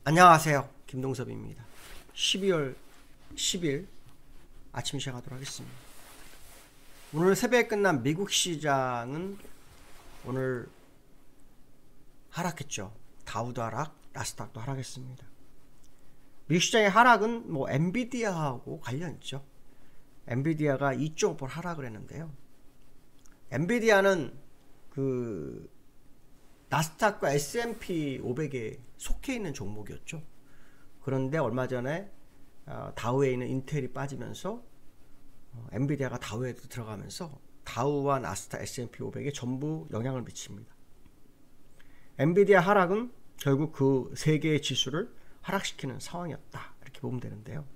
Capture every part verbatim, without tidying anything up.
안녕하세요. 김동섭입니다. 십이월 십일 아침 시작하도록 하겠습니다. 오늘 새벽에 끝난 미국 시장은 오늘 하락했죠. 다우도 하락, 나스닥도 하락했습니다. 미국 시장의 하락은 뭐 엔비디아하고 관련 있죠. 엔비디아가 이 점 오 퍼센트 하락을 했는데요. 엔비디아는 그 나스닥과 에스 앤 피 오백에 속해 있는 종목이었죠. 그런데 얼마 전에 다우에 있는 인텔이 빠지면서 엔비디아가 다우에 들어가면서 다우와 나스닥, 에스 앤 피 오백에 전부 영향을 미칩니다. 엔비디아 하락은 결국 그 세 개의 지수를 하락시키는 상황이었다, 이렇게 보면 되는데요.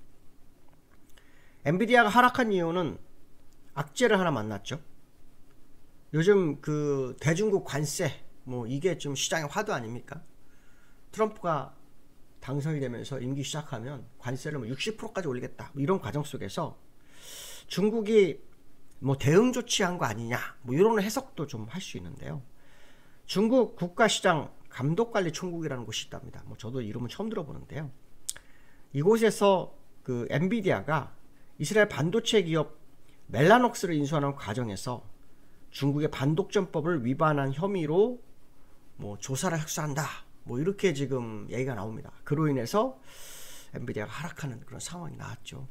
엔비디아가 하락한 이유는 악재를 하나 만났죠. 요즘 그 대중국 관세, 뭐 이게 좀 시장의 화두 아닙니까? 트럼프가 당선이 되면서 임기 시작하면 관세를 뭐 육십 퍼센트까지 올리겠다, 뭐 이런 과정 속에서 중국이 뭐 대응 조치한 거 아니냐, 뭐 이런 해석도 좀 할 수 있는데요. 중국 국가시장 감독관리총국이라는 곳이 있답니다. 뭐 저도 이름은 처음 들어보는데요. 이곳에서 그 엔비디아가 이스라엘 반도체 기업 멜라녹스를 인수하는 과정에서 중국의 반독점법을 위반한 혐의로 뭐 조사를 확수한다, 뭐 이렇게 지금 얘기가 나옵니다. 그로 인해서 엔비디아가 하락하는 그런 상황이 나왔죠.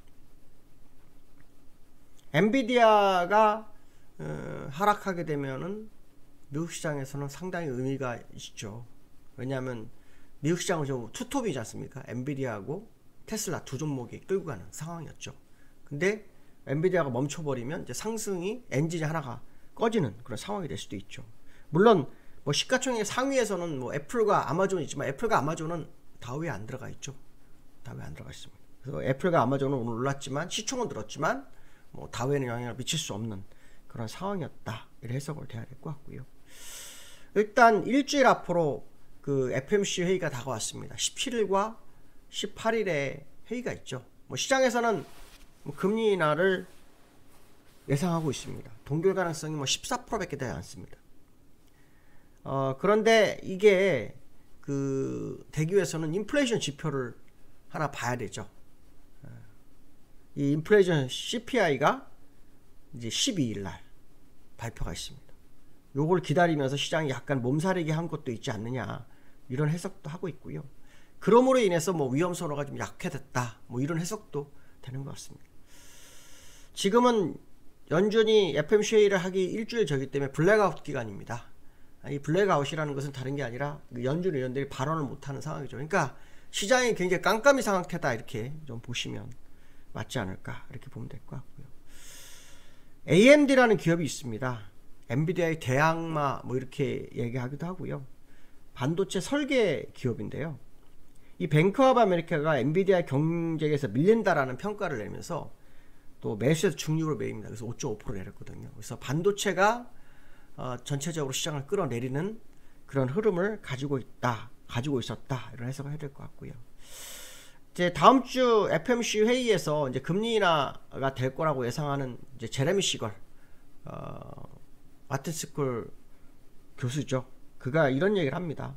엔비디아가 어, 하락하게 되면은 미국 시장에서는 상당히 의미가 있죠. 왜냐하면 미국 시장은 좀 투톱이지 않습니까? 엔비디아하고 테슬라 두 종목이 끌고 가는 상황이었죠. 근데 엔비디아가 멈춰버리면 이제 상승이 엔진이 하나가 꺼지는 그런 상황이 될 수도 있죠. 물론 뭐 시가총액 상위에서는 뭐 애플과 아마존이 있지만 애플과 아마존은 다우에 안 들어가 있죠. 다우에 안 들어가 있습니다. 그래서 애플과 아마존은 오늘 올랐지만 시총은 들었지만 뭐 다우에는 영향을 미칠 수 없는 그런 상황이었다, 이런 해석을 해야 될 것 같고요. 일단 일주일 앞으로 그 에프 오 엠 씨 회의가 다가왔습니다. 십칠일과 십팔일에 회의가 있죠. 뭐 시장에서는 뭐 금리 인하를 예상하고 있습니다. 동결 가능성이 뭐 십사 퍼센트밖에 되지 않습니다. 어, 그런데 이게 그 대기업에서는 인플레이션 지표를 하나 봐야 되죠. 이 인플레이션 씨 피 아이가 이제 십이일 날 발표가 있습니다. 요걸 기다리면서 시장이 약간 몸살이게 한 것도 있지 않느냐, 이런 해석도 하고 있고요. 그러므로 인해서 뭐 위험 선호가 좀 약해졌다, 뭐 이런 해석도 되는 것 같습니다. 지금은 연준이 에프 오 엠 씨 회의를 하기 일주일 전이기 때문에 블랙아웃 기간입니다. 이 블랙아웃이라는 것은 다른 게 아니라 연준 의원들이 발언을 못하는 상황이죠. 그러니까 시장이 굉장히 깜깜이 상태다, 이렇게 좀 보시면 맞지 않을까, 이렇게 보면 될 것 같고요. 에이 엠 디라는 기업이 있습니다. 엔비디아의 대항마 뭐 이렇게 얘기하기도 하고요. 반도체 설계 기업인데요. 이 뱅크 오브 아메리카가 엔비디아 경쟁에서 밀린다라는 평가를 내면서 또 매수에서 중립으로 매입니다. 그래서 오 점 오 퍼센트 내렸거든요. 그래서 반도체가 어, 전체적으로 시장을 끌어내리는 그런 흐름을 가지고 있다, 가지고 있었다, 이런 해석을 해야 될 것 같고요. 이제 다음 주 에프 오 엠 씨 회의에서 이제 금리 인하가 될 거라고 예상하는 이제 제레미 시걸, 어, 와튼스쿨 교수죠. 그가 이런 얘기를 합니다.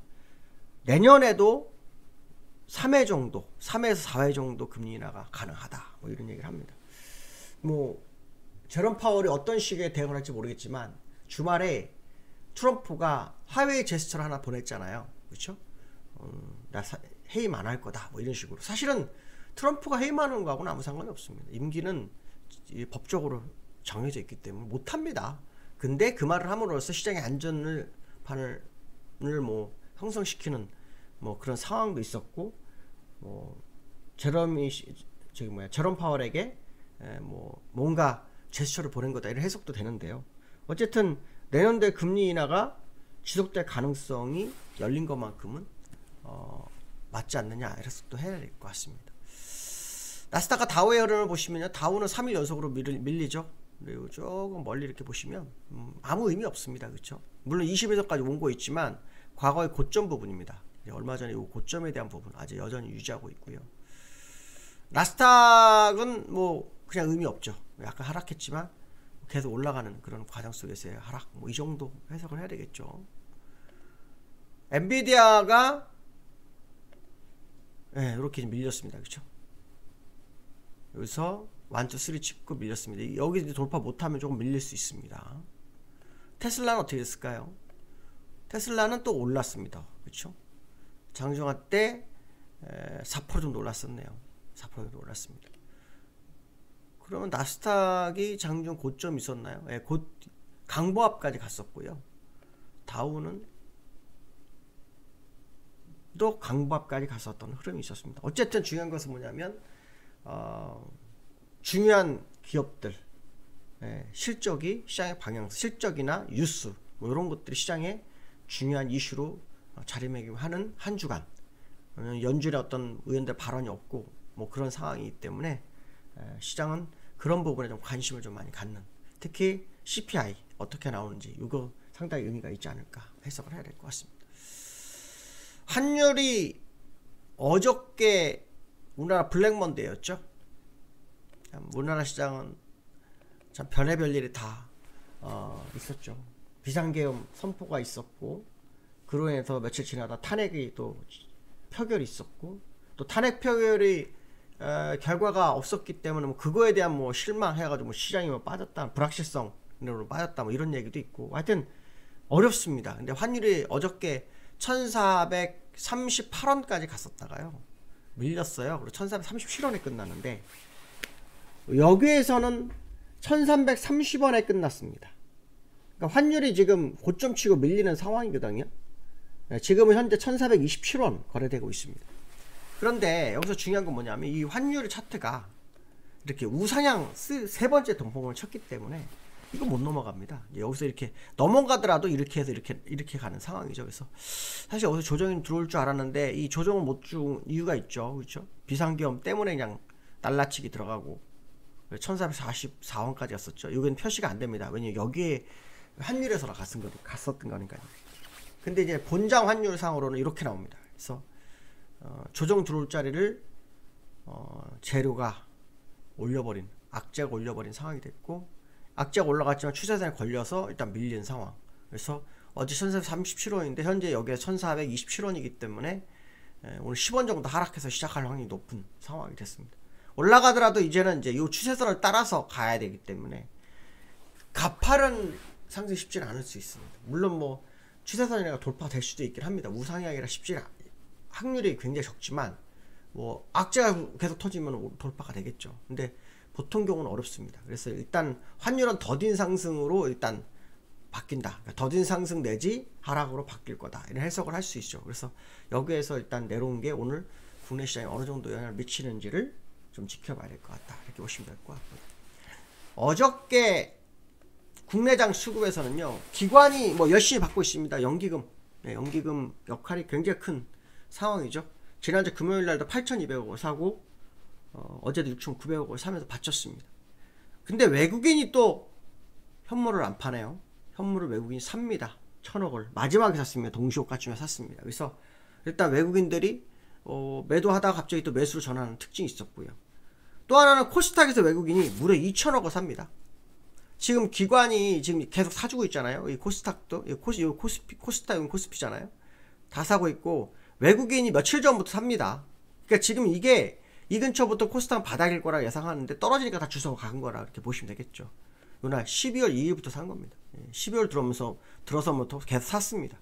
내년에도 삼 회 정도, 삼 회에서 사 회 정도 금리 인하가 가능하다, 뭐 이런 얘기를 합니다. 뭐 제롬 파월이 어떤 식의 대응을 할지 모르겠지만 주말에 트럼프가 화웨이 제스처를 하나 보냈잖아요. 그렇죠? 음, 나 사, 해임 안 할 거다, 뭐 이런 식으로. 사실은 트럼프가 해임하는 거하고는 아무 상관이 없습니다. 임기는 법적으로 정해져 있기 때문에 못합니다. 근데 그 말을 함으로써 시장의 안전을 판을 뭐 형성시키는 뭐 그런 상황도 있었고, 뭐 제롬이 저기 뭐야 제롬 파월에게 에, 뭐 뭔가 제스처를 보낸 거다, 이런 해석도 되는데요. 어쨌든 내년도에 금리 인하가 지속될 가능성이 열린 것만큼은 어, 맞지 않느냐, 이런 해석도 해야 될 것 같습니다. 나스닥과 다우의 흐름을 보시면요, 다우는 삼 일 연속으로 밀, 밀리죠. 그리고 조금 멀리 이렇게 보시면 음, 아무 의미 없습니다. 그렇죠? 물론 이십 일선까지 온 거 있지만 과거의 고점 부분입니다. 얼마 전에 이 고점에 대한 부분 아직 여전히 유지하고 있고요. 나스닥은 뭐 그냥 의미 없죠. 약간 하락했지만 계속 올라가는 그런 과정 속에서의 하락, 뭐 이 정도 해석을 해야 되겠죠. 엔비디아가 예, 이렇게 밀렸습니다. 그쵸? 여기서 일, 이, 삼 짚고 밀렸습니다. 여기 돌파 못하면 조금 밀릴 수 있습니다. 테슬라는 어떻게 됐을까요? 테슬라는 또 올랐습니다. 그쵸? 장중화 때 사 퍼센트 정도 올랐었네요. 사 퍼센트 정도 올랐습니다. 그러면 나스닥이 장중 고점 있었나요? 예, 곧 강보합까지 갔었고요. 다우는 또 강보합까지 갔었던 흐름이 있었습니다. 어쨌든 중요한 것은 뭐냐면 어, 중요한 기업들 예, 실적이 시장의 방향, 실적이나 뉴스 뭐 이런 것들이 시장의 중요한 이슈로 자리매김하는 한 주간, 연준의 어떤 의원들 발언이 없고 뭐 그런 상황이기 때문에 예, 시장은 그런 부분에 좀 관심을 좀 많이 갖는, 특히 씨피아이 어떻게 나오는지 이거 상당히 의미가 있지 않을까 해석을 해야 될 것 같습니다. 환율이 어저께 우리나라 블랙먼데이였죠. 우리나라 시장은 참 별의별 일이 다 어, 있었죠. 비상계엄 선포가 있었고, 그로 인해서 며칠 지나다 탄핵이 또 표결이 있었고, 또 탄핵 표결이 어, 결과가 없었기 때문에 뭐 그거에 대한 뭐 실망해가지고 뭐 시장이 뭐 빠졌다, 불확실성으로 빠졌다, 뭐 이런 얘기도 있고, 하여튼 어렵습니다. 근데 환율이 어저께 천사백삼십팔 원까지 갔었다가요 밀렸어요. 그리고 천사백삼십칠 원에 끝났는데 여기에서는 천삼백삼십 원에 끝났습니다. 그러니까 환율이 지금 고점 치고 밀리는 상황이거든요. 지금은 현재 천사백이십칠 원 거래되고 있습니다. 그런데 여기서 중요한 건 뭐냐면 이 환율 차트가 이렇게 우상향 세 번째 동봉을 쳤기 때문에 이거 못 넘어갑니다. 여기서 이렇게 넘어가더라도 이렇게 해서 이렇게 이렇게 가는 상황이죠. 그래서 사실 여기서 조정이 들어올 줄 알았는데 이 조정을 못 준 이유가 있죠. 그렇죠? 비상계엄 때문에 그냥 날라치기 들어가고 천사백사십사 원까지 갔었죠. 여기는 표시가 안 됩니다. 왜냐면 여기에 환율에서 갔은 거 갔었던 거니까요. 근데 이제 본장 환율 상으로는 이렇게 나옵니다. 그래서 어, 조정 들어올 자리를 어, 재료가 올려버린, 악재가 올려버린 상황이 됐고, 악재가 올라갔지만 추세선에 걸려서 일단 밀린 상황. 그래서 어제 천사백삼십칠 원인데 현재 여기에 천사백이십칠 원이기 때문에 에, 오늘 십 원 정도 하락해서 시작할 확률이 높은 상황이 됐습니다. 올라가더라도 이제는 이제 이 추세선을 따라서 가야 되기 때문에 가파른 상승이 쉽지는 않을 수 있습니다. 물론 뭐 추세선이가 돌파될 수도 있긴 합니다. 우상향이라 쉽지 확률이 굉장히 적지만 뭐 악재가 계속 터지면 돌파가 되겠죠. 근데 보통 경우는 어렵습니다. 그래서 일단 환율은 더딘 상승으로 일단 바뀐다. 그러니까 더딘 상승 내지 하락으로 바뀔 거다. 이런 해석을 할 수 있죠. 그래서 여기에서 일단 내려온 게 오늘 국내 시장에 어느 정도 영향을 미치는지를 좀 지켜봐야 될 것 같다. 이렇게 보시면 될 것 같고요. 어저께 국내장 수급에서는요, 기관이 뭐 열심히 받고 있습니다. 연기금, 네, 연기금 역할이 굉장히 큰 상황이죠. 지난주 금요일 날도 팔천이백억을 사고 어, 어제도 육천구백억을 사면서 바쳤습니다. 근데 외국인이 또 현물을 안 파네요. 현물을 외국인이 삽니다. 천억을 마지막에 샀습니다. 동시호가쯤에 샀습니다. 그래서 일단 외국인들이 어, 매도하다가 갑자기 또 매수로 전환하는 특징이 있었고요. 또 하나는 코스닥에서 외국인이 무려 이천억을 삽니다. 지금 기관이 지금 계속 사주고 있잖아요. 이 코스닥도, 이 코스, 이 코스피, 코스닥은 코스피잖아요. 다 사고 있고, 외국인이 며칠 전부터 삽니다. 그러니까 지금 이게 이 근처부터 코스닥 바닥일 거라 예상하는데 떨어지니까 다 주워 간 거라 이렇게 보시면 되겠죠. 이날 십이월 이일부터 산 겁니다. 십이월 들어오면서 들어서부터 계속 샀습니다.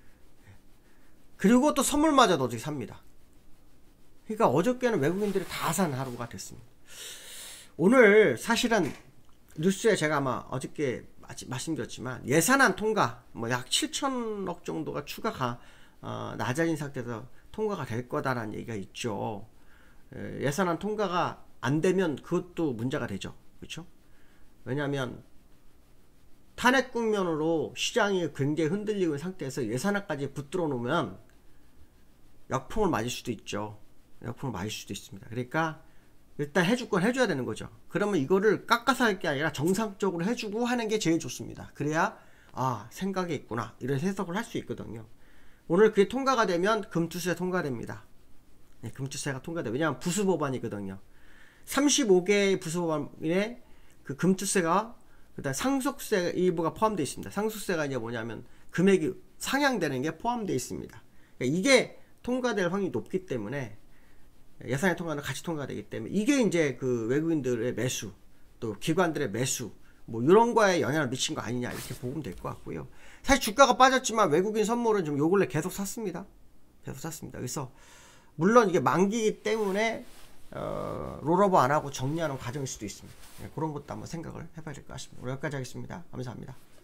그리고 또 선물마저도 어저께 삽니다. 그러니까 어저께는 외국인들이 다 산 하루가 됐습니다. 오늘 사실은 뉴스에 제가 아마 어저께 말씀드렸지만 예산안 통과 뭐 약 칠천억 정도가 추가 가, 어, 낮아진 상태에서 통과가 될 거다라는 얘기가 있죠. 에, 예산안 통과가 안 되면 그것도 문제가 되죠. 그렇죠? 왜냐하면 탄핵 국면으로 시장이 굉장히 흔들리고 있는 상태에서 예산안까지 붙들어 놓으면 역풍을 맞을 수도 있죠. 역풍을 맞을 수도 있습니다. 그러니까 일단 해줄 건 해줘야 되는 거죠. 그러면 이거를 깎아서 할 게 아니라 정상적으로 해주고 하는 게 제일 좋습니다. 그래야 아 생각이 있구나 이런 해석을 할 수 있거든요. 오늘 그게 통과가 되면 금투세 통과됩니다. 네, 금투세가 통과돼요. 왜냐하면 부수법안이거든요. 삼십오 개의 부수법안에 그 금투세가 그다음 상속세 일부가 포함되어 있습니다. 상속세가 이제 뭐냐면 금액이 상향되는 게 포함되어 있습니다. 그러니까 이게 통과될 확률이 높기 때문에 예산의 통과는 같이 통과되기 때문에 이게 이제 그 외국인들의 매수 또 기관들의 매수 뭐 이런 거에 영향을 미친 거 아니냐 이렇게 보면 될 것 같고요. 사실 주가가 빠졌지만 외국인 선물은 좀 요 근래 계속 샀습니다. 계속 샀습니다. 그래서 물론 이게 만기이기 때문에 어, 롤오버 안 하고 정리하는 과정일 수도 있습니다. 네, 그런 것도 한번 생각을 해봐야 될 것 같습니다. 오늘 여기까지 하겠습니다. 감사합니다.